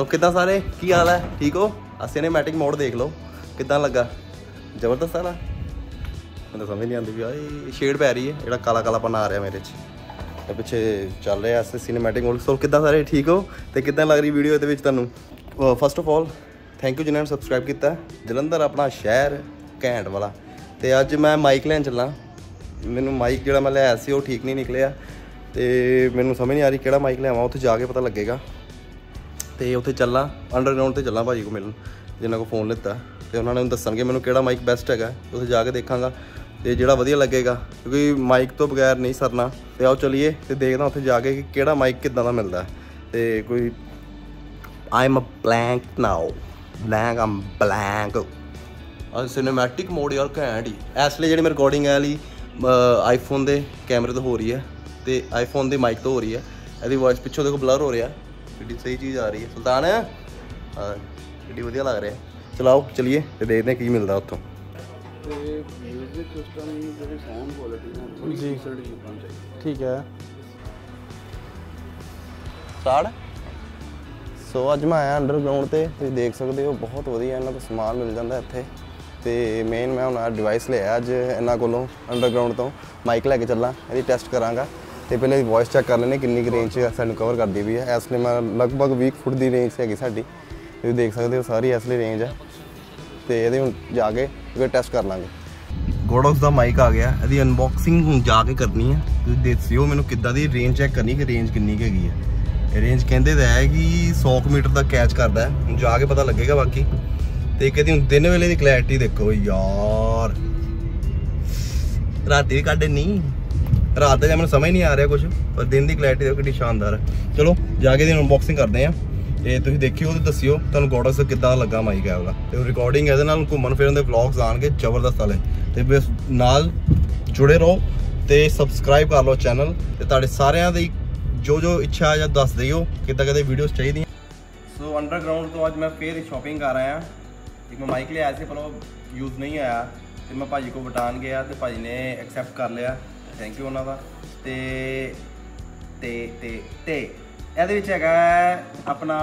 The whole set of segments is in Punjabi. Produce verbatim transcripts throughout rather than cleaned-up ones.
तो कितना सारे की हाल है, ठीक हो? आ सिनेमैटिक मोड देख लो कितना लगा, जबरदस्त है ना। मैं समझ नहीं आती भी यार शेड पै रही है, ਜਿਹੜਾ ਕਾਲਾ ਕਾਲਾਪਨ ਆ ਰਿਹਾ ਮੇਰੇ 'ਚ ਤੇ ਪਿੱਛੇ ਚੱਲ ਰਿਹਾ ਐਸੇ ਸਿਨੇਮੈਟਿਕ ਮੋਡ। ਸੋ ਕਿੱਦਾਂ ਸਾਰੇ ਠੀਕ ਹੋ ਤੇ ਕਿੱਦਾਂ ਲੱਗ ਰਹੀ ਵੀਡੀਓ ਇਹਦੇ ਵਿੱਚ ਤੁਹਾਨੂੰ? First of all thank you ਜਿਨ੍ਹਾਂ ਨੇ ਸਬਸਕ੍ਰਾਈਬ ਕੀਤਾ। ਜਲੰਧਰ ਆਪਣਾ ਸ਼ਹਿਰ ਘੈਂਟ ਵਾਲਾ। ਤੇ ਅੱਜ ਮੈਂ ਮਾਈਕ ਲੈਣ ਚੱਲਾਂ। ਮੈਨੂੰ ਮਾਈਕ ਜਿਹੜਾ ਮੈਂ ਲਿਆਇਆ ਸੀ ਉਹ ਠੀਕ ਨਹੀਂ ਨਿਕਲਿਆ ਤੇ ਮੈਨੂੰ ਸਮਝ ਨਹੀਂ ਆ ਰਹੀ ਕਿਹੜਾ ਮਾਈਕ ਲਿਆਵਾਂ। ਉੱਥੇ ਜਾ ਕੇ ਪਤਾ ਲੱਗੇਗਾ। ਤੇ ਉੱਥੇ ਚੱਲਾਂ ਅੰਡਰਗਰਾਊਂਡ 'ਤੇ ਚੱਲਾਂ ਭਾਜੀ ਕੋ ਮਿਲਣ, ਜਿਨ੍ਹਾਂ ਕੋਲ ਫੋਨ ਲਿੱਤਾ, ਤੇ ਉਹਨਾਂ ਨੇ ਦੱਸਣਗੇ ਮੈਨੂੰ ਕਿਹੜਾ ਮਾਈਕ ਬੈਸਟ ਹੈਗਾ। ਉੱਥੇ ਜਾ ਕੇ ਦੇਖਾਂਗਾ ਤੇ ਜਿਹੜਾ ਵਧੀਆ ਲੱਗੇਗਾ, ਕਿਉਂਕਿ ਮਾਈਕ ਤੋਂ ਬਗੈਰ ਨਹੀਂ ਸਰਨਾ। ਤੇ ਆਓ ਚਲੀਏ ਤੇ ਦੇਖਦਾ ਉੱਥੇ ਜਾ ਕੇ ਕਿ ਕਿਹੜਾ ਮਾਈਕ ਕਿੱਦਾਂ ਦਾ ਮਿਲਦਾ। ਤੇ ਕੋਈ I am a blank now blank am blank a cinematic mode ਯਾਰ ਘੈਂਟ ਹੀ। ਇਸ ਲਈ ਜਿਹੜੀ ਮੇਰੀ ਰਿਕਾਰਡਿੰਗ ਹੈ ਵਾਲੀ ਆਈਫੋਨ ਦੇ ਕੈਮਰੇ ਤੋਂ ਹੋ ਰਹੀ ਹੈ ਤੇ ਆਈਫੋਨ ਦੇ ਮਾਈਕ ਤੋਂ ਹੋ ਰਹੀ ਹੈ। ਇਹਦੀ ਵੌਇਸ ਪਿੱਛੋਂ ਦੇਖੋ ਬਲਰ ਹੋ ਰਿਹਾ, ਕਿੱਡੀ ਸਹੀ ਚੀਜ਼ ਆ ਰਹੀ ਹੈ। ਸੁਲਤਾਨ ਹਾਂ ਕਿੱਡੀ ਵਧੀਆ ਲੱਗ ਰਿਹਾ। ਚਲਾਓ ਚਲੀਏ ਤੇ ਦੇਖਦੇ ਹਾਂ ਕੀ ਮਿਲਦਾ ਉੱਥੋਂ। ਜੀ ਠੀਕ ਹੈ ਸਟਾਰਟ। ਸੋ ਅੱਜ ਮੈਂ ਆਇਆ ਅੰਡਰਗਰਾਊਂਡ 'ਤੇ, ਤੁਸੀਂ ਦੇਖ ਸਕਦੇ ਹੋ ਬਹੁਤ ਵਧੀਆ ਇਹਨਾਂ ਤੋਂ ਸਮਾਨ ਮਿਲ ਜਾਂਦਾ ਇੱਥੇ। ਤੇ ਮੇਨ ਮੈਂ ਹੁਣ ਡਿਵਾਈਸ ਲਿਆ ਅੱਜ ਇਹਨਾਂ ਕੋਲੋਂ ਅੰਡਰਗਰਾਊਂਡ ਤੋਂ, ਮਾਈਕ ਲੈ ਕੇ ਚੱਲਾਂ, ਇਹਦੀ ਟੈਸਟ ਕਰਾਂਗਾ। ਤੇ ਪਹਿਲਾਂ ਇਹਦੀ ਵੌਇਸ ਚੈੱਕ ਕਰ ਲੈਂਦੇ ਕਿੰਨੀ ਕੁ ਰੇਂਜ ਸਾਨੂੰ ਕਵਰ ਕਰਦੀ ਵੀ ਹੈ। ਇਸ ਲਈ ਮੈਂ ਲਗਭਗ ਵੀਹ ਫੁੱਟ ਦੀ ਰੇਂਜ ਹੈਗੀ ਸਾਡੀ, ਤੁਸੀਂ ਦੇਖ ਸਕਦੇ ਹੋ ਸਾਰੀ ਇਸ ਲਈ ਰੇਂਜ ਹੈ। ਤੇ ਇਹਦੇ ਹੁਣ ਜਾ ਕੇ ਟੈਸਟ ਕਰ ਲਾਂਗੇ। ਗੋਡੋਕਸ ਦਾ ਮਾਈਕ ਆ ਗਿਆ, ਇਹਦੀ ਅਨਬਾਕਸਿੰਗ ਹੁਣ ਜਾ ਕੇ ਕਰਨੀ ਹੈ। ਤੁਸੀਂ ਦੇਖਿਓ ਮੈਨੂੰ ਕਿੱਦਾਂ ਦੀ ਰੇਂਜ ਚੈੱਕ ਕਰਨੀ ਕਿ ਰੇਂਜ ਕਿੰਨੀ ਕੁ ਹੈਗੀ ਹੈ। ਰੇਂਜ ਕਹਿੰਦੇ ਤਾਂ ਹੈ ਕਿ ਸੌ ਕੁ ਮੀਟਰ ਦਾ ਕੈਚ ਕਰਦਾ, ਹੁਣ ਜਾ ਕੇ ਪਤਾ ਲੱਗੇਗਾ ਬਾਕੀ। ਤੇ ਕਹਿੰਦੀ ਹੁਣ ਦਿਨ ਵੇਲੇ ਦੀ ਕਲੈਰਿਟੀ ਦੇਖੋ ਯਾਰ, ਰਾਤੀ ਵੀ ਕੱਢੇ ਨਹੀਂ, ਰਾਤ ਦਾ ਮੈਨੂੰ ਸਮਝ ਨਹੀਂ ਆ ਰਿਹਾ ਕੁਝ, ਪਰ ਦਿਨ ਦੀ ਕਲੈਰਿਟੀ ਦੇਖੋ ਕਿੰਨੀ ਸ਼ਾਨਦਾਰ ਹੈ। ਚਲੋ ਜਾ ਕੇ ਇਹਦੀ ਅਨਬਾਕਸਿੰਗ ਕਰਦੇ ਹਾਂ ਤੇ ਤੁਸੀਂ ਦੇਖਿਓ ਤੇ ਦੱਸਿਓ ਤੁਹਾਨੂੰ ਗੋਡੋਕਸ ਕਿੱਦਾਂ ਲੱਗਾ ਮਾਈਕ ਹੈ ਉਹਦਾ। ਤੇ ਰਿਕਾਰਡਿੰਗ ਇਹਦੇ ਨਾਲ ਘੁੰਮਣ ਫਿਰਨ ਦੇ ਵਲੌਗਸ ਆਉਣਗੇ ਜ਼ਬਰਦਸਤ ਵਾਲੇ। ਤੇ ਬਸ ਨਾਲ ਜੁੜੇ ਰਹੋ ਤੇ ਸਬਸਕ੍ਰਾਈਬ ਕਰ ਲਓ ਚੈਨਲ। ਤੇ ਤੁਹਾਡੇ ਸਾਰਿਆਂ ਦੀ ਜੋ ਜੋ ਇੱਛਾ ਜਾਂ ਦੱਸ ਦਿਓ ਕਿੱਦਾਂ ਕਿੱਦਾਂ ਵੀਡੀਓਜ਼ ਚਾਹੀਦੀਆਂ। ਸੋ ਅੰਡਰਗਰਾਊਂਡ ਤੋਂ ਅੱਜ ਮੈਂ ਫੇਰ ਸ਼ਾਪਿੰਗ ਕਰ ਆਇਆ। ਇੱਕ ਮੈਂ ਮਾਈਕ ਲਿਆਇਆ ਸੀ ਪਰ ਉਹ ਯੂਜ਼ ਨਹੀਂ ਆਇਆ ਤੇ ਮੈਂ ਭਾਜੀ ਕੋਲ ਵਟਾਨ ਗਿਆ ਤੇ ਭਾਜੀ ਨੇ ਐਕਸੈਪਟ ਕਰ ਲਿਆ, ਥੈਂਕ ਯੂ ਉਹਨਾਂ ਦਾ। ਤੇ ਤੇ ਤੇ ਤੇ ਇਹਦੇ ਵਿੱਚ ਹੈਗਾ ਆਪਣਾ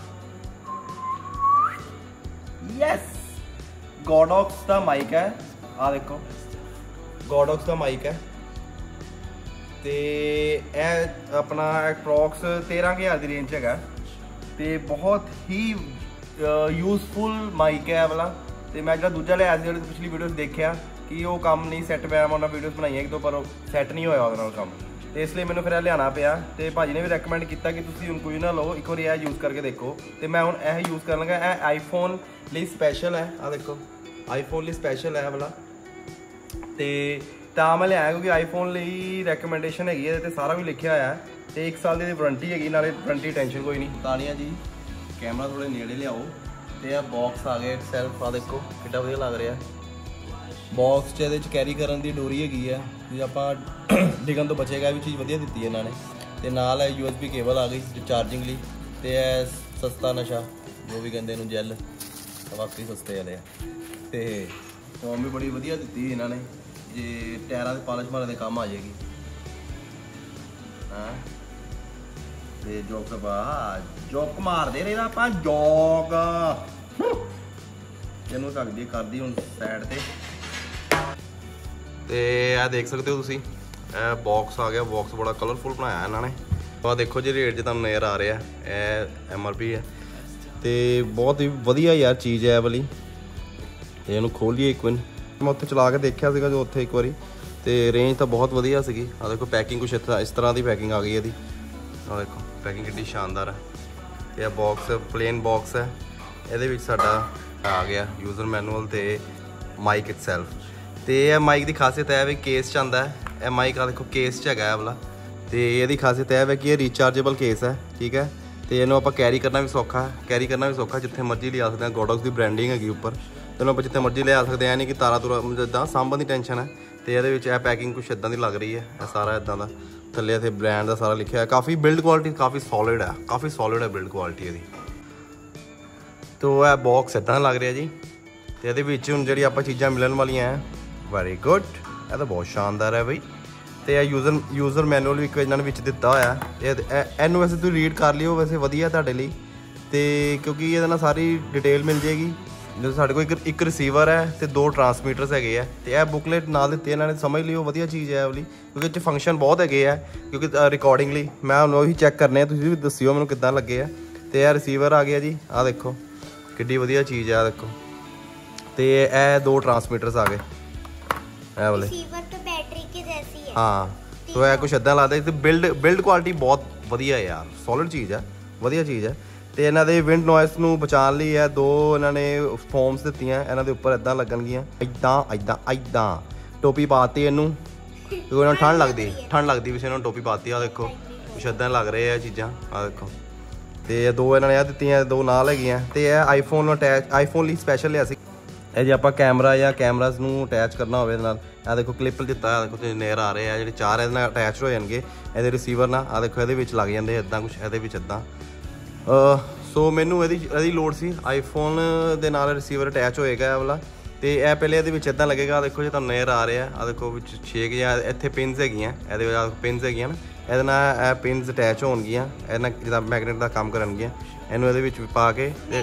ਯੈਸ ਗੋਡੋਕਸ ਦਾ ਮਾਈਕ ਹੈ। ਆਹ ਦੇਖੋ ਗੋਡੋਕਸ ਦਾ ਮਾਈਕ ਹੈ ਤੇ ਇਹ ਆਪਣਾ ਐਪਰੋਕਸ ਤੇਰਾਂ ਕੁ ਹਜ਼ਾਰ ਦੀ ਰੇਂਜ ਹੈਗਾ ਤੇ ਬਹੁਤ ਹੀ ਯੂਜ਼ਫੁਲ ਮਾਈਕ ਹੈ ਇਹ ਵਾਲਾ। ਤੇ ਮੈਂ ਜਿਹੜਾ ਦੂਜਾ ਲਿਆ ਸੀ ਜਿਹੜੇ ਪਿਛਲੀ ਵੀਡੀਓ 'ਚ ਦੇਖਿਆ ਕਿ ਉਹ ਕੰਮ ਨਹੀਂ ਸੈੱਟ ਪਿਆ, ਮੈਂ ਉਹਨਾਂ ਵੀਡੀਓਜ਼ ਬਣਾਈਆਂ ਇੱਕ ਦੋ ਪਰ ਉਹ ਸੈੱਟ ਨਹੀਂ ਹੋਇਆ ਉਹਦੇ ਨਾਲ ਕੰਮ, ਤੇ ਇਸ ਲਈ ਮੈਨੂੰ ਫਿਰ ਇਹ ਲਿਆਉਣਾ ਪਿਆ। ਤੇ ਭਾਜੀ ਨੇ ਵੀ ਰეკਮੈਂਡ ਕੀਤਾ ਕਿ ਤੁਸੀਂ ਹੁਣ ਕੋਈ ਨਾ ਲਓ, ਇੱਕ ਵਾਰੀ ਇਹ ਯੂਜ਼ ਕਰਕੇ ਦੇਖੋ। ਤੇ ਮੈਂ ਹੁਣ ਇਹ ਯੂਜ਼ ਕਰਨ ਲੱਗਾ। ਇਹ ਆਈਫੋਨ ਲਈ ਸਪੈਸ਼ਲ ਹੈ, ਆਹ ਦੇਖੋ ਆਈਫੋਨ ਲਈ ਸਪੈਸ਼ਲ ਹੈ ਇਹ ਵਾਲਾ। ਤੇ ਤਾਂ ਮੈਂ ਲਿਆਇਆ ਕਿਉਂਕਿ ਆਈਫੋਨ ਲਈ ਰეკਮੈਂਡੇਸ਼ਨ ਹੈਗੀ ਹੈ ਤੇ ਸਾਰਾ ਵੀ ਲਿਖਿਆ ਹੋਇਆ ਹੈ ਤੇ ਇੱਕ ਸਾਲ ਦੀ ਵਾਰੰਟੀ ਹੈਗੀ, ਨਾਲੇ ਵਾਰੰਟੀ ਟੈਨਸ਼ਨ ਕੋਈ ਨਹੀਂ। ਤਾਲੀਆਂ ਜੀ, ਕੈਮਰਾ ਥੋੜੇ ਨੇੜੇ ਲਿਆਓ। ਤੇ ਇਹ ਬਾਕਸ ਆ ਗਿਆ ਸੈਲਫ, ਆ ਦੇਖੋ ਕਿੱਡਾ ਵਧੀਆ ਲੱਗ ਰਿਹਾ ਬਾਕਸ 'ਚ। ਇਹਦੇ 'ਚ ਕੈਰੀ ਕਰਨ ਦੀ ਡੋਰੀ ਹੈਗੀ ਹੈ, ਜੇ ਆਪਾਂ ਡਿੱਗਣ ਤੋਂ ਬਚੇਗਾ। ਇਹ ਵੀ ਚੀਜ਼ ਵਧੀਆ ਦਿੱਤੀ ਹੈ ਇਹਨਾਂ ਨੇ। ਤੇ ਨਾਲ ਹੈ ਯੂ ਐਸ ਬੀ ਕੇਬਲ ਆ ਗਈ ਚਾਰਜਿੰਗ ਲਈ। ਤੇ ਇਹ ਸਸਤਾ ਨਸ਼ਾ ਜੋ ਵੀ ਕਹਿੰਦੇ ਇਹਨੂੰ, ਜੈਲ ਵਾਕਈ ਸਸਤੇ ਵਾਲੇ ਆ। ਤੇ ਫੋਮ ਵੀ ਬੜੀ ਵਧੀਆ ਦਿੱਤੀ ਇਹਨਾਂ ਨੇ, ਜੇ ਟਾਇਰਾਂ ਦੇ ਪਾਲਿਸ਼ ਮਾਰਨ ਦੇ ਕੰਮ ਆ ਜਾਏਗੀ। ਹਾਂ ਤੇ ਜੋਕ ਬਾ ਜੋਕ ਮਾਰਦੇ ਰਹੇ ਆਪਾਂ, ਜੋਕ ਇਹਨੂੰ ਸਕਦੀ ਕਰਦੀ ਹੁਣ ਸਾਈਡ ਤੇ। ਤੇ ਇਹ ਦੇਖ ਸਕਦੇ ਹੋ ਤੁਸੀਂ, ਇਹ ਬਾਕਸ ਆ ਗਿਆ। ਬਾਕਸ ਬੜਾ ਕਲਰਫੁਲ ਬਣਾਇਆ ਇਹਨਾਂ ਨੇ। ਆਹ ਦੇਖੋ ਜੀ ਰੇਟ 'ਚ ਤੁਹਾਨੂੰ ਨਜ਼ਰ ਆ ਰਿਹਾ, ਇਹ ਐਮ ਆਰ ਪੀ ਹੈ ਤੇ ਬਹੁਤ ਹੀ ਵਧੀਆ ਯਾਰ ਚੀਜ਼ ਹੈ ਇਹ ਵਾਲੀ। ਤੇ ਇਹਨੂੰ ਖੋਲੀਏ ਇੱਕ ਵਾਰ, ਮੈਂ ਉੱਥੇ ਚਲਾ ਕੇ ਦੇਖਿਆ ਸੀਗਾ ਜੋ ਉੱਥੇ ਇੱਕ ਵਾਰੀ, ਤੇ ਰੇਂਜ ਤਾਂ ਬਹੁਤ ਵਧੀਆ ਸੀਗੀ। ਆਹ ਦੇਖੋ ਪੈਕਿੰਗ ਕੁਛ ਇਸ ਤਰ੍ਹਾਂ ਦੀ ਪੈਕਿੰਗ ਆ ਗਈ ਇਹਦੀ। ਆਹ ਦੇਖੋ ਪੈਕਿੰਗ ਕਿੰਨੀ ਸ਼ਾਨਦਾਰ ਹੈ। ਤੇ ਇਹ ਬਾਕਸ ਪਲੇਨ ਬਾਕਸ ਹੈ, ਇਹਦੇ ਵਿੱਚ ਸਾਡਾ ਆ ਗਿਆ ਯੂਜ਼ਰ ਮੈਨੂਅਲ ਤੇ ਮਾਈਕ ਇਟਸੈਲਫ। ਤੇ ਇਹ ਮਾਈਕ ਦੀ ਖਾਸੀਅਤ ਹੈ ਵੀ ਕੇਸ 'ਚ ਆਉਂਦਾ ਹੈ। ਇਹ ਮਾਈਕ ਆ ਦੇਖੋ ਕੇਸ 'ਚ ਹੈਗਾ ਇਹ ਵਾਲਾ। ਤੇ ਇਹਦੀ ਖਾਸੀਅਤ ਇਹ ਹੈ ਕਿ ਇਹ ਰੀਚਾਰਜੇਬਲ ਕੇਸ ਹੈ, ਠੀਕ ਹੈ। ਤੇ ਇਹਨੂੰ ਆਪਾਂ ਕੈਰੀ ਕਰਨਾ ਵੀ ਸੌਖਾ, ਕੈਰੀ ਕਰਨਾ ਵੀ ਸੌਖਾ, ਜਿੱਥੇ ਮਰਜ਼ੀ ਲਿਆ ਸਕਦੇ ਹਾਂ। ਗੋਡੋਕਸ ਦੀ ਬ੍ਰਾਂਡਿੰਗ ਹੈਗੀ ਉੱਪਰ, ਚਲੋ ਆਪਾਂ ਜਿੱਥੇ ਮਰਜ਼ੀ ਲਿਆ ਸਕਦੇ ਹਾਂ, ਨਹੀਂ ਕਿ ਤਾਰਾ ਤੁਰਾ ਜਿੱਦਾਂ ਸਾਂਭਣ ਦੀ ਟੈਨਸ਼ਨ ਹੈ। ਤੇ ਇਹਦੇ ਵਿੱਚ ਇਹ ਪੈਕਿੰਗ ਕੁਛ ਇੱਦਾਂ ਦੀ ਲੱਗ ਰਹੀ ਹੈ, ਇਹ ਸਾਰਾ ਇੱਦਾਂ ਦਾ ਥੱਲੇ ਇੱਥੇ ਬ੍ਰਾਂਡ ਦਾ ਸਾਰਾ ਲਿਖਿਆ ਹੈ। ਕਾਫੀ ਬਿਲਡ ਕੁਆਲਿਟੀ ਕਾਫੀ ਸੋਲਿਡ ਹੈ, ਕਾਫੀ ਸੋਲਿਡ ਹੈ ਬਿਲਡ ਕੁਆਲਿਟੀ ਇਹਦੀ। ਤੋ ਇਹ ਬਾਕਸ ਇੱਦਾਂ ਲੱਗ ਰਿਹਾ ਜੀ। ਤੇ ਇਹਦੇ ਵਿੱਚ ਹੁਣ ਜਿਹੜੀ ਆਪਾਂ ਚੀਜ਼ਾਂ ਮਿਲਣ ਵਾਲੀਆਂ ਹੈ, ਵੈਰੀ ਗੁੱਡ, ਇਹ ਤਾਂ ਬਹੁਤ ਸ਼ਾਨਦਾਰ ਹੈ ਬਈ। ਤੇ ਇਹ ਯੂਜ਼ਰ ਯੂਜ਼ਰ ਮੈਨੂਅਲ ਵੀ ਇੱਕ ਇਹਨਾਂ ਨੇ ਵਿੱਚ ਦਿੱਤਾ ਹੋਇਆ। ਇਹ ਇਹਨੂੰ ਵੈਸੇ ਤੁਸੀਂ ਰੀਡ ਕਰ ਲਿਓ, ਵੈਸੇ ਵਧੀਆ ਤੁਹਾਡੇ ਲਈ। ਤੇ ਕਿਉਂਕਿ ਇਹਦੇ ਨਾਲ ਸਾਰੀ ਡਿਟੇਲ ਮਿਲ ਜਾਏਗੀ। ਜਦੋਂ ਸਾਡੇ ਕੋਲ ਇੱਕ ਇੱਕ ਰਿਸੀਵਰ ਹੈ ਤੇ ਦੋ ਟਰਾਂਸਮੀਟਰਸ ਹੈਗੇ ਆ, ਤੇ ਇਹ ਬੁਕਲੇਟ ਨਾਲ ਦਿੱਤੀ ਇਹਨਾਂ ਨੇ, ਸਮਝ ਲਿਓ ਵਧੀਆ ਚੀਜ਼ ਹੈ ਇਹ ਵਾਲੀ, ਕਿਉਂਕਿ ਇਹ 'ਚ ਫੰਕਸ਼ਨ ਬਹੁਤ ਹੈਗੇ ਆ। ਕਿਉਂਕਿ ਰਿਕਾਰਡਿੰਗ ਲਈ ਮੈਂ ਹੁਣ ਉਹੀ ਚੈੱਕ ਕਰਨੇ ਆ, ਤੁਸੀਂ ਵੀ ਦੱਸਿਓ ਮੈਨੂੰ ਕਿੱਦਾਂ ਲੱਗੇ ਆ। ਤੇ ਇਹ ਰਿਸੀਵਰ ਆ ਗਿਆ ਜੀ, ਆਹ ਦੇਖੋ ਕਿੱਡੀ ਵਧੀਆ ਚੀਜ਼ ਆ, ਦੇਖੋ। ਤੇ ਇਹ ਦੋ ਟਰਾਂਸਮੀਟਰਸ ਆ ਗਏ ਇਹ ਵਾਲੇ, रिसीवर तो बैटरी की जैसी है। ਹਾਂ ਸੋ ਇਹ ਕੁਛ ਇੱਦਾਂ ਲੱਗਦਾ। ਤੇ ਬਿਲਡ ਬਿਲਡ ਕੁਆਲਿਟੀ ਬਹੁਤ ਵਧੀਆ ਯਾਰ, ਸੋਲਿਡ ਚੀਜ਼ ਆ, ਵਧੀਆ ਚੀਜ਼ ਹੈ। ਤੇ ਇਹਨਾਂ ਦੇ ਵਿੰਡ ਨੋਇਸ ਨੂੰ ਬਚਾਉਣ ਲਈ ਇਹ ਦੋ ਇਹਨਾਂ ਨੇ ਫੋਮਸ ਦਿੱਤੀਆਂ, ਇਹਨਾਂ ਦੇ ਉੱਪਰ ਇੱਦਾਂ ਲੱਗਣਗੀਆਂ, ਇੱਦਾਂ ਇੱਦਾਂ ਇੱਦਾਂ ਟੋਪੀ ਪਾਤੀ ਇਹਨੂੰ, ਕਿਉਂਕਿ ਉਹਨਾਂ ਨੂੰ ਠੰਡ ਲੱਗਦੀ ਠੰਡ ਲੱਗਦੀ ਵੀ ਸੀ, ਇਹਨਾਂ ਨੂੰ ਟੋਪੀ ਪਾਤੀ। ਆ ਦੇਖੋ ਕੁਛ ਇੱਦਾਂ ਲੱਗ ਰਹੇ ਆ ਚੀਜ਼ਾਂ, ਆ ਦੇਖੋ। ਤੇ ਇਹ ਦੋ ਇਹਨਾਂ ਨੇ ਆ ਦਿੱਤੀਆਂ, ਦੋ ਨਾਲ ਹੈਗੀਆਂ। ਤੇ ਇਹ ਆਈਫੋਨ ਨੂੰ ਅਟੈਚ, ਆਈਫੋਨ ਲਈ ਸਪੈਸ਼ਲ ਲਿਆ ਸੀ ਇਹ। ਜੇ ਆਪਾਂ ਕੈਮਰਾ ਜਾਂ ਕੈਮਰਾਸ ਨੂੰ ਅਟੈਚ ਕਰਨਾ ਹੋਵੇ ਇਹਦੇ ਨਾਲ, ਆ ਦੇਖੋ ਕਲਿੱਪ ਦਿੱਤਾ, ਆ ਦੇਖੋ ਨੇਰ ਆ ਰਹੇ ਆ ਜਿਹੜੇ ਚਾਰ ਇਹਦੇ ਨਾਲ ਅਟੈਚ ਹੋ ਜਾਣਗੇ ਇਹਦੇ ਰਿਸੀਵਰ ਨਾਲ। ਆ ਦੇਖੋ ਇਹਦੇ ਵਿੱਚ ਲੱਗ ਜਾਂਦੇ ਇੱਦਾਂ ਕੁਛ, ਇਹਦੇ ਵਿੱਚ ਇੱਦਾਂ। ਸੋ ਮੈਨੂੰ ਇਹਦੀ ਇਹਦੀ ਲੋੜ ਸੀ, ਆਈਫੋਨ ਦੇ ਨਾਲ ਰਿਸੀਵਰ ਅਟੈਚ ਹੋਏਗਾ ਇਹ ਵਾਲਾ। ਤੇ ਇਹ ਪਹਿਲੇ ਇਹਦੇ ਵਿੱਚ ਇੱਦਾਂ ਲੱਗੇਗਾ, ਦੇਖੋ ਜੇ ਤੁਹਾਨੂੰ ਨੇਰ ਆ ਰਿਹਾ, ਆ ਦੇਖੋ ਵਿੱਚ ਛੇ ਜਾਂ ਇੱਥੇ ਪਿੰਸ ਹੈਗੀਆਂ, ਇਹਦੇ ਵਿੱਚ ਪਿੰਸ ਹੈਗੀਆਂ ਨਾ, ਇਹਦੇ ਨਾਲ ਇਹ ਪਿੰਸ ਅਟੈਚ ਹੋਣਗੀਆਂ, ਇਹਦੇ ਨਾਲ ਜਿੱਦਾਂ ਮੈਗਨੇਟ ਦਾ ਕੰਮ ਕਰਨਗੀਆਂ। ਇਹਨੂੰ ਇਹਦੇ ਵਿੱਚ ਪਾ ਕੇ ਤੇ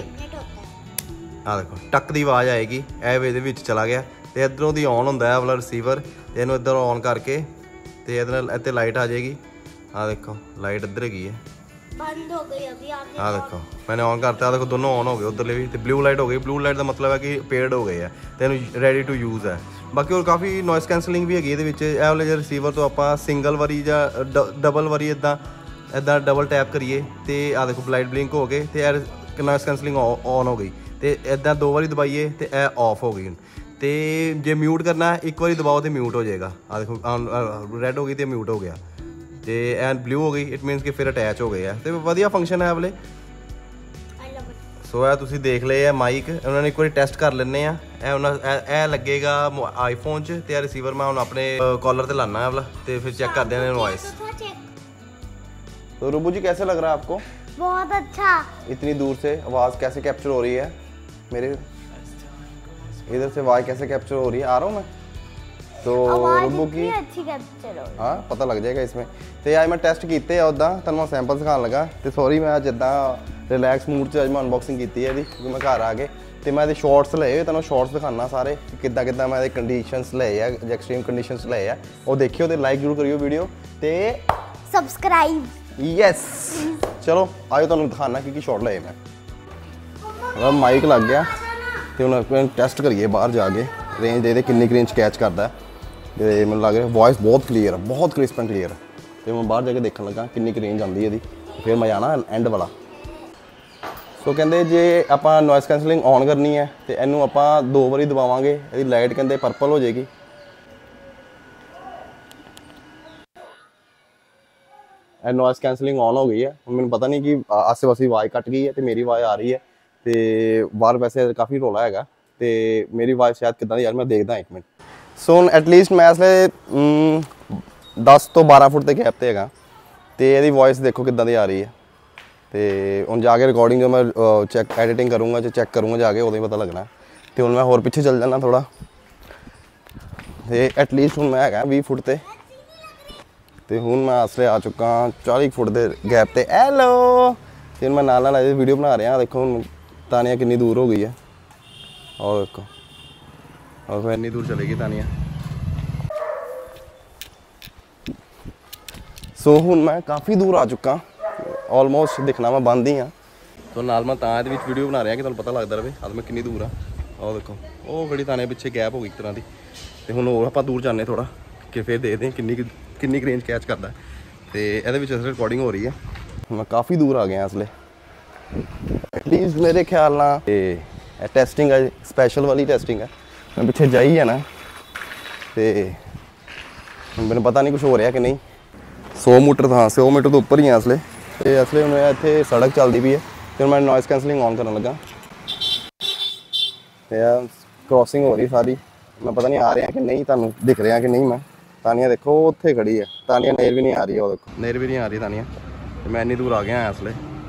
ਆ ਦੇਖੋ ਟੱਕ ਦੀ ਆਵਾਜ਼ ਆਏਗੀ, ਇਹ ਇਹਦੇ ਵਿੱਚ ਚਲਾ ਗਿਆ। ਤੇ ਇੱਧਰੋਂ ਦੀ ਔਨ ਹੁੰਦਾ ਹੈ ਵਾਲਾ ਰਿਸੀਵਰ, ਤੇ ਇਹਨੂੰ ਇੱਧਰ ਔਨ ਕਰਕੇ ਤੇ ਇਹਦੇ ਨਾਲ ਇੱਥੇ ਲਾਈਟ ਆ ਜਾਏਗੀ। ਆ ਦੇਖੋ ਲਾਈਟ ਇੱਧਰ ਹੈਗੀ ਹੈ, बंद हो गई अभी आपने। ਆ ਦੇਖੋ मैंने ऑन करता, देखो दोनों ऑन हो गए, उधरले भी। तो ब्लू लाइट हो गई, ब्लू लाइट का मतलब है कि पेड हो गए है, तो ਇਹਨੂੰ ਰੈਡੀ ਟੂ ਯੂਜ਼ ਹੈ। ਬਾਕੀ ਹੋਰ ਕਾਫੀ ਨੋਇਸ ਕੈਂਸਲਿੰਗ ਵੀ ਹੈਗੀ ਇਹਦੇ ਵਿੱਚ। ਇਹ ਵਾਲੇ ਜਿਹੜੇ ਰਿਸੀਵਰ ਤੋਂ ਆਪਾਂ ਸਿੰਗਲ ਵਾਰੀ ਜਾਂ ਡਬਲ ਵਾਰੀ ਇੱਦਾਂ ਇੱਦਾਂ ਡਬਲ ਟੈਪ ਕਰੀਏ ਤੇ ਆ ਦੇਖੋ ਲਾਈਟ ਬਲਿੰਕ ਹੋ ਗਏ ਤੇ ਇਹ ਨੋਇਸ ਕੈਂਸਲਿੰਗ ਔਨ ਹੋ ਗਈ। ਤੇ ਇੱਦਾਂ ਦੋ ਵਾਰੀ ਦਬਾਈਏ ਤੇ ਇਹ ਆਫ ਹੋ ਗਈ। ਤੇ ਜੇ ਮਿਊਟ ਕਰਨਾ ਇੱਕ ਵਾਰੀ ਦਬਾਓ ਤੇ ਮਿਊਟ ਹੋ ਜਾਏਗਾ। ਆ ਦੇਖੋ ਰੈਡ ਹੋ ਗਈ ਤੇ ਮਿਊਟ ਹੋ ਗਿਆ, ਤੇ ਐਂਡ ਬਲੂ ਹੋ ਗਈ, ਇਟ ਮੀਨਸ ਕਿ ਫਿਰ ਅਟੈਚ ਹੋ ਗਏ ਆ। ਤੇ ਵਧੀਆ ਫੰਕਸ਼ਨ ਹੈ ਵਾਲੇ। ਸੋ ਇਹ ਤੁਸੀਂ ਦੇਖ ਲਏ ਆ ਮਾਈਕ, ਉਹਨਾਂ ਨੇ ਇੱਕ ਵਾਰੀ ਟੈਸਟ ਕਰ ਲੈਂਦੇ ਆ। ਇਹ ਉਹਨਾਂ ਇਹ ਲੱਗੇਗਾ ਆਈਫੋਨ 'ਚ, ਤੇ ਇਹ ਰਿਸੀਵਰ ਮੈਂ ਹੁਣ ਆਪਣੇ कॉलर पे लाना है वाला, तो फिर चेक करते हैं वॉइस। तो रूबू जी कैसे लग रहा है आपको? बहुत अच्छा। इतनी दूर से आवाज़ कैसे कैप्चर हो रही है? मेरे इधर से आवाज़ कैसे कैप्चर हो रही है? आ रहा हूँ मैं तो रूबू की अच्छी कैप्चर हो। हाँ पता लग जाएगा इसमें। तो आज मैं टैसट किए उदा तुम मैं सैंपल दिखाने लगा। तो सॉरी मैं अज इदा रिलैक्स मूड से अज मैं अनबॉक्सिंग की है क्योंकि मैं घर आ गए। तो मैं शॉर्ट्स ले तुम शॉर्ट्स दिखाना सारे कि कि मैं कंडीशनस ले एक्सट्रीम कंडीशनस ले वो देखियो तो लाइक जरूर करियो वीडियो तो सब्सक्राइब। यस चलो आयो तुम दिखाना कि शॉर्ट ले मैं माइक लग गया तो हम टैसट करिए बाहर जाके रेंज दे दे किन्नी रेंज कैच करता है। तो मैं लग रहा वॉइस बहुत क्लीयर है, बहुत क्रिस्प एंड क्लीयर है। तो मैं बाहर जाके देखने लगा किन्नी रेंज आती है फिर मैं जाना एंड वाला। सो कहते जे आप नॉइस कैंसलिंग ऑन करनी है तो इनू आप दो बारी दबावांगे ये लाइट कहते पर्पल हो जाएगी। नॉइस कैंसलिंग ऑन हो गई है। मैंने पता नहीं कि आसे पासे आवाज़ कट गई है तो मेरी आवाज़ आ रही है। तो बाहर वैसे काफ़ी रौला है तो मेरी आवाज़ शायद कितना यार मैं देखता एक मिनट। सो एटलीस्ट मैं इसलिए दस तो बारह फुट के गैप से है तो यदि वॉइस देखो कितना दी आ रही है। तो हम जाके रिकॉर्डिंग जो मैं चैक एडिटिंग करूँगा जो चैक करूँगा जाके उदों ही पता लगना। तो हम मैं होर पिछे चल जाना थोड़ा तो एटलीस्ट हूँ मैं है भी फुट से तो हूँ मैं असले आ चुका चालीस फुट के गैप से। हैलो फिर मैं नाल नाल वीडियो बना रहा। देखो हूँ तानिया कितनी दूर हो गई है और देखो और फिर इतनी दूर चलेगी तानिया। सो हूँ मैं काफ़ी दूर आ चुका ऑलमोस्ट दिखना मैं बंद ही हाँ। तो नाल मैं तां वीडियो बना रहा कि तुम पता लगता रहे आज मैं कितनी दूर हाँ। और देखो वो खड़ी ताने पिछे गैप हो गई एक तरह की। तो हूँ और आप दूर जाने थोड़ा कि फिर देखते हैं किन्नी किन्नी रेंज कैच करता है। तो ये रिकॉर्डिंग हो रही है मैं काफ़ी दूर आ गया इसलिए एटलीस्ट मेरे ख्याल ना टेस्टिंग है स्पैशल वाली टेस्टिंग है। मैं पिछे जाई है ना तो मैंने पता नहीं कुछ हो रहा कि नहीं। सौ मीटर हाँ सौ मीटर तो उपर ही है इसलिए तो इसलिए मैं इतने सड़क चलती भी है फिर मैं नॉइस कैंसलिंग ऑन करने लगा। क्रॉसिंग हो रही सारी मैं पता नहीं आ रहा कि नहीं तुम दिख रहा कि नहीं। मैं तानिया देखो उत्थे खड़ी है तानिया नेर भी नहीं आ रही है। वो देखो नेर भी नहीं आ रही तानिया तो मैं इन्नी दूर आ गया इसलिए।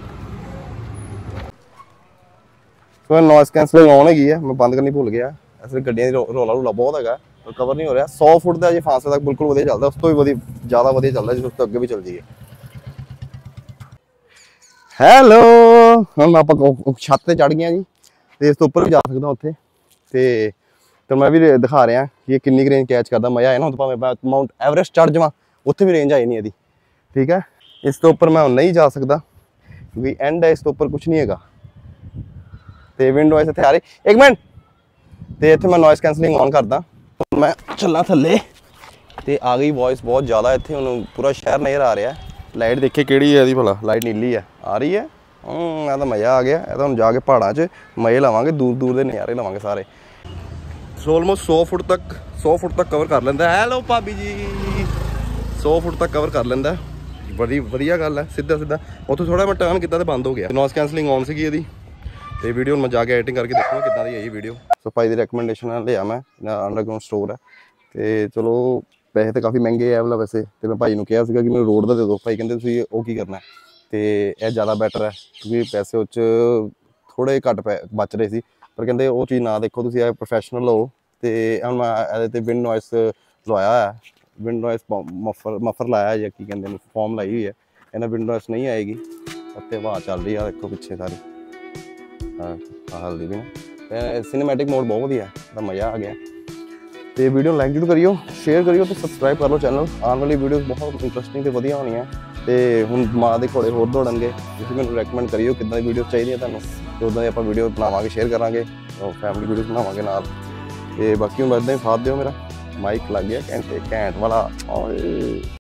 तो नॉइस कैंसलिंग ऑन हैगी है मैं बंद करनी भूल गया। ऐसे गड्डियां रौला रूला बहुत है और कवर नहीं हो रहा। सौ फुट का जो फासले तक बिल्कुल वधिया चलता उस तो भी वधिया ज़्यादा वधिया चलता जिस तो अगे भी चल जाइए। हैलो ਹੁਣ ਆਪਾਂ ਛੱਤ ਤੇ ਚੜ ਗਏ ਜੀ ਤੇ ਇਸ ਤੋਂ ਉੱਪਰ ਵੀ ਜਾ ਸਕਦਾ ਉੱਥੇ ਤੇ ਤੇ ਮੈਂ ਵੀ ਦਿਖਾ ਰਿਹਾ ਕਿ ਇਹ ਕਿੰਨੀ ਰੇਂਜ ਕੈਚ ਕਰਦਾ। ਮਜ਼ਾ ਆਇਆ ਨਾ ਹੁਣ ਭਾਵੇਂ ਮੈਂ ਮਾਊਂਟ ਐਵਰੈਸਟ ਚੜ ਜਾਵਾਂ ਉੱਥੇ ਵੀ ਰੇਂਜ ਆਈ ਨਹੀਂ ਇਹਦੀ। ਠੀਕ ਹੈ, ਇਸ ਤੋਂ ਉੱਪਰ ਮੈਂ ਹੁਣ ਨਹੀਂ ਜਾ ਸਕਦਾ ਕਿਉਂਕਿ ਐਂਡ ਹੈ, ਇਸ ਤੋਂ ਉੱਪਰ ਕੁਛ ਨਹੀਂ ਹੈਗਾ ਤੇ ਵਿੰਡੋ ਇੱਥੇ ਆ ਰਹੀ। ਇੱਕ ਮਿੰਟ, ਤੇ ਇੱਥੇ ਮੈਂ ਨੋਇਸ ਕੈਂਸਲਿੰਗ ਔਨ ਕਰਦਾ। ਮੈਂ ਚੱਲਾਂ ਥੱਲੇ ਤੇ ਆ ਗਈ ਵੌਇਸ ਬਹੁਤ ਜ਼ਿਆਦਾ ਇੱਥੇ, ਹੁਣ ਪੂਰਾ ਸ਼ਹਿਰ ਨਜ਼ਰ ਆ ਰਿਹਾ। ਲਾਈਟ ਦੇਖੇ ਕਿਹੜੀ ਹੈ ਇਹਦੀ ਭਲਾ, ਲਾਈਟ ਨੀਲੀ ਹੈ, ਆ ਰਹੀ ਹੈ। ਹੂੰ ਇਹ ਤਾਂ ਮਜ਼ਾ ਆ ਗਿਆ। ਇਹ ਤਾਂ ਹੁਣ ਜਾ ਕੇ ਪਹਾੜਾਂ 'ਚ ਮਜ਼ੇ ਲਵਾਂਗੇ, ਦੂਰ ਦੂਰ ਦੇ ਨਜ਼ਾਰੇ ਲਵਾਂਗੇ ਸਾਰੇ। ਸੋ ਆਲਮੋਸਟ ਸੌ ਫੁੱਟ ਤੱਕ ਸੌ ਫੁੱਟ ਤੱਕ ਕਵਰ ਕਰ ਲੈਂਦਾ। ਹੈਲੋ ਭਾਬੀ ਜੀ, ਸੌ ਫੁੱਟ ਤੱਕ ਕਵਰ ਕਰ ਲੈਂਦਾ, ਬੜੀ ਵਧੀਆ ਗੱਲ ਹੈ। ਸਿੱਧਾ ਸਿੱਧਾ ਉੱਥੋਂ ਥੋੜਾ ਮੈਂ ਟਰਨ ਕੀਤਾ ਤੇ ਬੰਦ ਹੋ ਗਿਆ। ਨੋਇਸ ਕੈਂਸਲਿੰਗ ਔਨ ਸੀਗੀ ਇਹਦੀ ਤੇ ਵੀਡੀਓ ਮੈਂ ਜਾ ਕੇ ਐਡੀਟਿੰਗ ਕਰਕੇ ਦੇਖੂੰਗਾ ਕਿੱਦਾਂ ਦੀ ਆਈ ਵੀਡੀਓ। ਸੋ ਭਾਈ ਦੀ ਰეკਮੈਂਡੇਸ਼ਨ ਨਾਲ ਲਿਆ ਮੈਂ, ਅੰਡਰਗਰਾਊਂਡ ਸਟੋਰ ਹੈ ਤੇ ਚਲੋ ਪੈਸੇ ਤਾਂ ਕਾਫੀ ਮਹਿੰਗੇ ਆ ਵਾਲਾ ਵੈਸੇ। ਤੇ ਮੈਂ ਭਾਈ ਨੂੰ ਕਿਹਾ ਸੀਗਾ ਕਿ ਮੈਨੂੰ ਰੋਡ ਦਾ ਦੇ ਦਿਓ। ਭਾਈ ਕਹਿੰਦੇ ਤੁਸੀਂ ਉਹ ਕੀ ਕਰਨਾ ਤੇ ਇਹ ਜ਼ਿਆਦਾ ਬੈਟਰ ਹੈ ਕਿਉਂਕਿ ਪੈਸੇ ਉਹ 'ਚ ਥੋੜ੍ਹੇ ਘੱਟ ਪੈ ਬਚ ਰਹੇ ਸੀ, ਪਰ ਕਹਿੰਦੇ ਉਹ ਚੀਜ਼ ਨਾ ਦੇਖੋ, ਤੁਸੀਂ ਇਹ ਪ੍ਰੋਫੈਸ਼ਨਲ ਲਓ। ਤੇ ਹੁਣ ਮੈਂ ਇਹਦੇ ਤੇ ਵਿੰਡ ਨੋਇਸ ਲਵਾਇਆ ਹੋਇਆ, ਵਿੰਡ ਨੋਇਸ ਮਫਰ ਮਫਰ ਲਾਇਆ ਜਾਂ ਕੀ ਕਹਿੰਦੇ ਨੇ, ਫੋਮ ਲਾਈ ਹੋਈ ਹੈ। ਇਹਨਾਂ ਵਿੰਡ ਨੋਇਸ ਨਹੀਂ ਆਏਗੀ। ਉੱਤੇ ਹਵਾ ਚੱਲ ਰਹੀ ਆ, ਦੇਖੋ ਪਿੱਛੇ ਸਾਰੀ ਹਾਂ ਹਲਦੀ ਵੀ ਨਾ। ਸਿਨੇਮੈਟਿਕ ਮੋਡ ਬਹੁਤ ਵਧੀਆ, ਤਾਂ ਮਜ਼ਾ ਆ ਗਿਆ। ਤੇ ਵੀਡੀਓ ਨੂੰ ਲਾਈਕ ਜ਼ਰੂਰ ਕਰਿਓ, ਸ਼ੇਅਰ ਕਰਿਓ ਤੇ ਸਬਸਕ੍ਰਾਈਬ ਕਰ ਲਓ ਚੈਨਲ। ਆਉਣ ਵਾਲੀ ਵੀਡੀਓਜ਼ ਬਹੁਤ ਇੰਟਰਸਟਿੰਗ ਤੇ ਵਧੀਆ ਹੋਣੀਆਂ। ਤੇ ਹੁਣ ਮਾਂ ਦੇ ਘੋੜੇ ਹੋਰ ਦੌੜਨਗੇ, ਤੁਸੀਂ ਮੈਨੂੰ ਰეკਮੈਂਡ ਕਰਿਓ ਕਿੱਦਾਂ ਦੀ ਵੀਡੀਓ ਚਾਹੀਦੀਆਂ ਤੁਹਾਨੂੰ, ਤੇ ਉੱਦਾਂ ਦੀ ਆਪਾਂ ਵੀਡੀਓ ਬਣਾਵਾਂਗੇ, ਸ਼ੇਅਰ ਕਰਾਂਗੇ, ਫੈਮਿਲੀ ਵੀਡੀਓ ਬਣਾਵਾਂਗੇ ਨਾਲ। ਤੇ ਬਾਕੀ ਹੁਣ ਇੱਦਾਂ ਹੀ ਸਾਥ ਦਿਓ ਮੇਰਾ। ਮਾਈਕ ਲੱਗ ਗਿਆ ਘੰਟੇ ਘੈਂਟ ਵਾਲਾ। ਓਏ